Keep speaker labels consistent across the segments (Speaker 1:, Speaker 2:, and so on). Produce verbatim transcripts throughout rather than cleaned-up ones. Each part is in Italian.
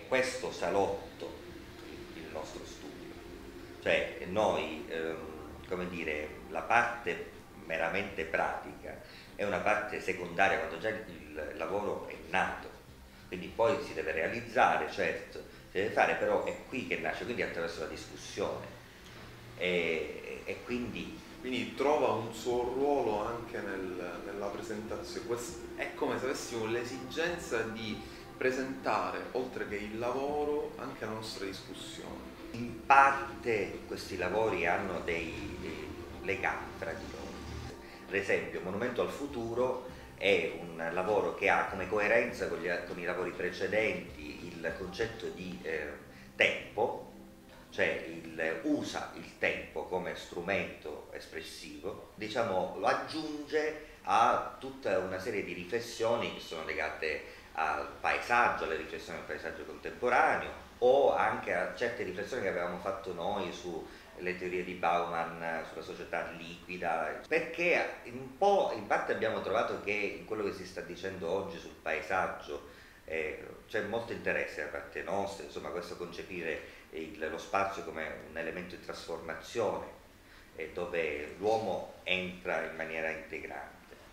Speaker 1: questo salotto il, il nostro studio, cioè noi, ehm, come dire, la parte meramente pratica è una parte secondaria quando già il, il lavoro è nato, quindi poi si deve realizzare, certo, si deve fare, però è qui che nasce, quindi attraverso la discussione e, e quindi...
Speaker 2: Quindi trova un suo ruolo anche nel, nella presentazione. È come se avessimo l'esigenza di presentare, oltre che il lavoro, anche la nostra discussione.
Speaker 1: In parte questi lavori hanno dei, dei legami tra di loro. Per esempio, Monumento al Futuro è un lavoro che ha come coerenza con, gli, con i lavori precedenti il concetto di eh, tempo, cioè il, usa il tempo come strumento espressivo, diciamo, lo aggiunge a tutta una serie di riflessioni che sono legate al paesaggio, alle riflessioni del paesaggio contemporaneo, o anche a certe riflessioni che avevamo fatto noi sulle teorie di Bauman, sulla società liquida, perché un po' in parte abbiamo trovato che in quello che si sta dicendo oggi sul paesaggio eh, c'è molto interesse da parte nostra, insomma, questo concepire il, lo spazio come un elemento di trasformazione eh, dove l'uomo entra in maniera integrante.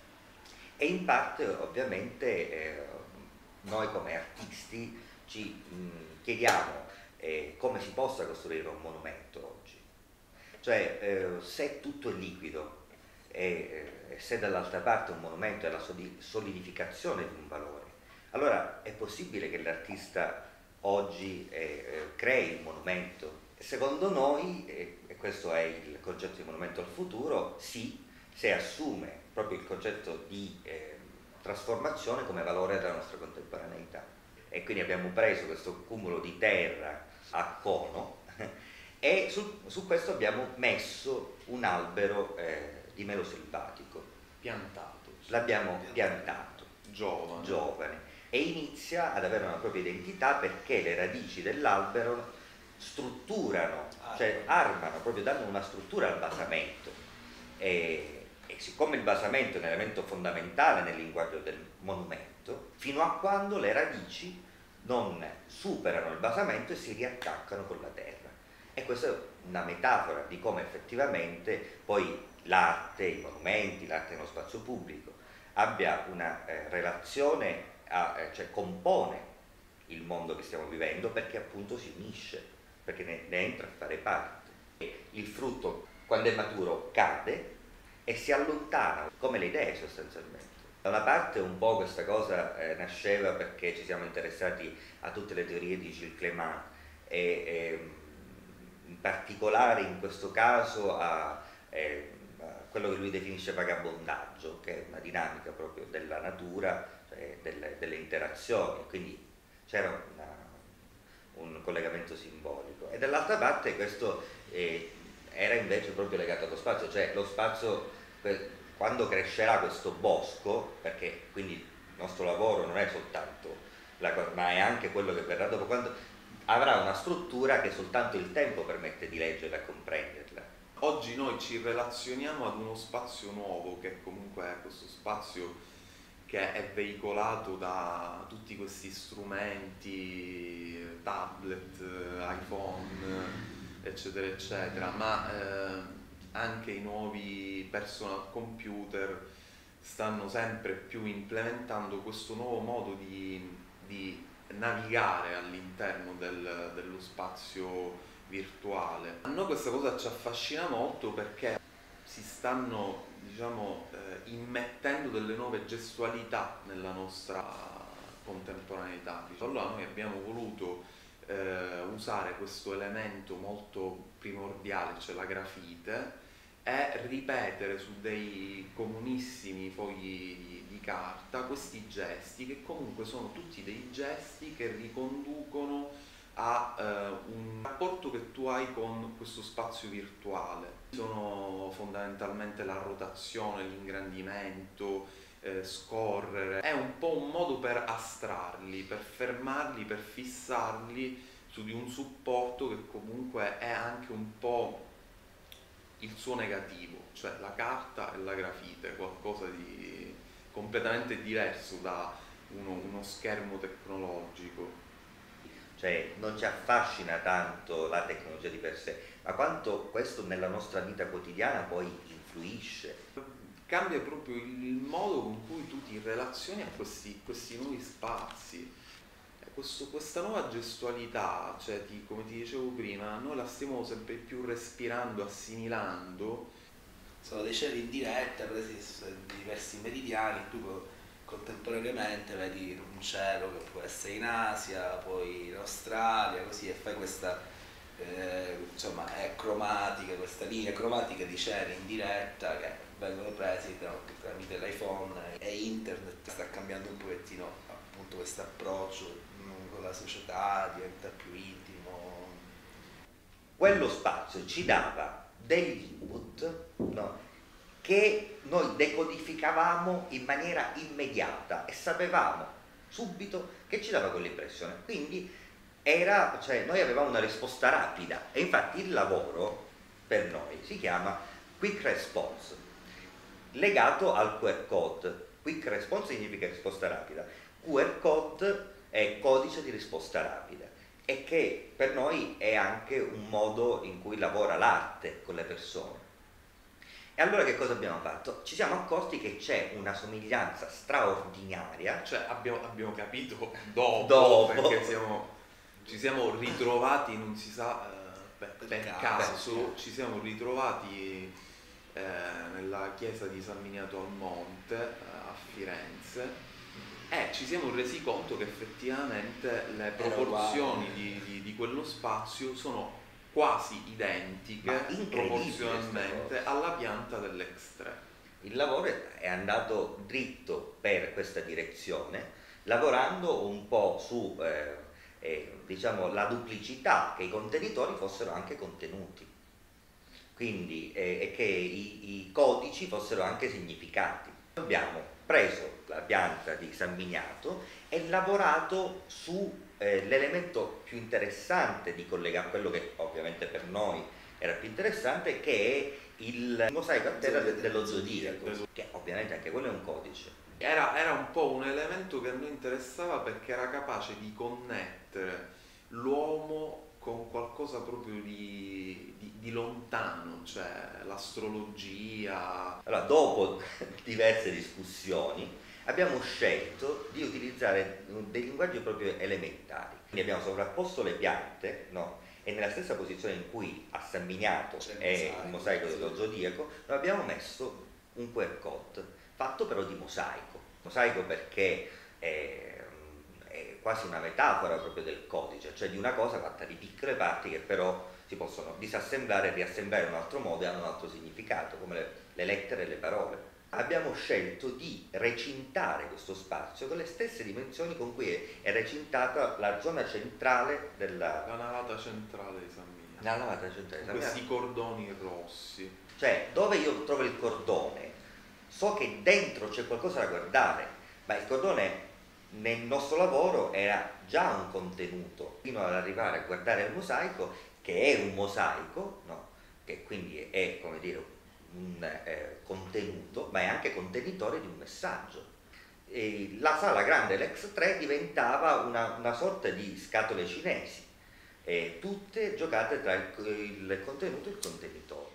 Speaker 1: E in parte ovviamente eh, noi come artisti ci mh, chiediamo eh, come si possa costruire un monumento oggi, cioè eh, se tutto è liquido e eh, se dall'altra parte un monumento è la solidificazione di un valore, allora è possibile che l'artista oggi eh, crei un monumento? Secondo noi, eh, e questo è il concetto di monumento al futuro, sì, se assume proprio il concetto di eh, trasformazione come valore della nostra contemporaneità. E quindi abbiamo preso questo cumulo di terra a cono e su, su questo abbiamo messo un albero eh, di melo selvatico.
Speaker 2: Piantato.
Speaker 1: L'abbiamo piantato.
Speaker 2: Giovane.
Speaker 1: Giovane. E inizia ad avere una propria identità perché le radici dell'albero strutturano, cioè armano, proprio danno una struttura al basamento. E, e siccome il basamento è un elemento fondamentale nel linguaggio del monumento, fino a quando le radici non superano il basamento e si riattaccano con la terra. E questa è una metafora di come effettivamente poi l'arte, i monumenti, l'arte nello spazio pubblico abbia una eh, relazione, a, eh, cioè compone il mondo che stiamo vivendo perché appunto si unisce, perché ne, ne entra a fare parte. E il frutto quando è maturo cade e si allontana, come le idee sostanzialmente. Da una parte un po' questa cosa eh, nasceva perché ci siamo interessati a tutte le teorie di Gilles Clément e, e in particolare in questo caso a, eh, a quello che lui definisce vagabondaggio, che è una dinamica proprio della natura, cioè delle, delle interazioni, quindi c'era una, un collegamento simbolico. E dall'altra parte questo eh, era invece proprio legato allo spazio, cioè lo spazio, quando crescerà questo bosco, perché quindi il nostro lavoro non è soltanto la cosa, ma è anche quello che verrà dopo, quando avrà una struttura che soltanto il tempo permette di leggerla e comprenderla.
Speaker 2: Oggi noi ci relazioniamo ad uno spazio nuovo, che comunque è questo spazio che è veicolato da tutti questi strumenti, tablet, iPhone, eccetera eccetera, ma eh, anche i nuovi personal computer stanno sempre più implementando questo nuovo modo di, di navigare all'interno del, dello spazio virtuale. A noi questa cosa ci affascina molto perché si stanno, diciamo, eh, immettendo delle nuove gestualità nella nostra contemporaneità. Allora noi abbiamo voluto eh, usare questo elemento molto primordiale, cioè la grafite, e ripetere su dei comunissimi fogli di, di carta questi gesti che comunque sono tutti dei gesti che riconducono a eh, un rapporto che tu hai con questo spazio virtuale. Sono fondamentalmente la rotazione, l'ingrandimento, eh, scorrere. È un po' un modo per astrarli, per fermarli, per fissarli su di un supporto che comunque è anche un po' il suo negativo, cioè la carta e la grafite, qualcosa di completamente diverso da uno, uno schermo tecnologico.
Speaker 1: cioè non ci affascina tanto la tecnologia di per sé, ma quanto questo nella nostra vita quotidiana poi influisce.
Speaker 2: Cambia proprio il modo con cui tu ti relazioni a questi, questi nuovi spazi. Questo, questa nuova gestualità, cioè ti, come ti dicevo prima, noi la stiamo sempre più respirando, assimilando.
Speaker 3: Sono dei cieli in diretta presi su diversi meridiani, tu contemporaneamente vedi un cielo che può essere in Asia, poi in Australia, così, e fai questa, eh, insomma, è cromatica, questa linea cromatica di cieli in diretta che vengono presi tramite l'iPhone e internet. Sta cambiando un pochettino appunto questo approccio con la società, diventa più intimo.
Speaker 1: Quello spazio ci dava degli input, no, che noi decodificavamo in maniera immediata e sapevamo subito che ci dava quell'impressione. Quindi era, cioè, noi avevamo una risposta rapida e infatti il lavoro per noi si chiama Quick Response, legato al Q R code. Quick Response significa risposta rapida, Q R code è codice di risposta rapida, e che per noi è anche un modo in cui lavora l'arte con le persone. E allora che cosa abbiamo fatto? Ci siamo accorti che c'è una somiglianza straordinaria.
Speaker 2: Cioè abbiamo, abbiamo capito dopo,
Speaker 1: dopo.
Speaker 2: perché siamo, ci siamo ritrovati, non si sa, eh, per, per caso, caso, ci siamo ritrovati eh, nella chiesa di San Miniato al Monte, eh, a Firenze, e ci siamo resi conto che effettivamente le proporzioni di, di, di quello spazio sono quasi identiche proporzionalmente alla pianta dell'X tre.
Speaker 1: Il lavoro è andato dritto per questa direzione, lavorando un po' su eh, eh, diciamo, la duplicità, che i contenitori fossero anche contenuti, quindi eh, e che i, i codici fossero anche significati. Abbiamo preso la pianta di San Miniato e lavorato su eh, l'elemento più interessante di collegare, quello che ovviamente per noi era più interessante, che è il mosaico a terra de- dello zodiaco, che ovviamente anche quello è un codice.
Speaker 2: Era, era un po' un elemento che a noi interessava perché era capace di connettere l'uomo con qualcosa proprio di, di, di lontano, cioè l'astrologia.
Speaker 1: Allora, dopo diverse discussioni, abbiamo scelto di utilizzare dei linguaggi proprio elementari. Quindi abbiamo sovrapposto le piante, no? E nella stessa posizione in cui a San Miniato è il mosaico dello zodiaco, noi abbiamo messo un Q R code, fatto però di mosaico. Mosaico perché è, è quasi una metafora proprio del codice, cioè di una cosa fatta di piccole parti che però si possono disassemblare e riassemblare in un altro modo e hanno un altro significato, come le, le lettere e le parole. Abbiamo scelto di recintare questo spazio con le stesse dimensioni con cui è recintata la zona centrale della...
Speaker 2: La navata centrale di San Miniato.
Speaker 1: La navata centrale di San Miniato.
Speaker 2: Questi cordoni rossi.
Speaker 1: Cioè, dove io trovo il cordone, so che dentro c'è qualcosa da guardare, ma il cordone nel nostro lavoro era già un contenuto, fino ad arrivare a guardare il mosaico, che è un mosaico, no? Che quindi è, come dire, un eh, contenuto, ma è anche contenitore di un messaggio. E la sala grande, l'X tre, diventava una, una sorta di scatole cinesi, eh, tutte giocate tra il, il contenuto e il contenitore.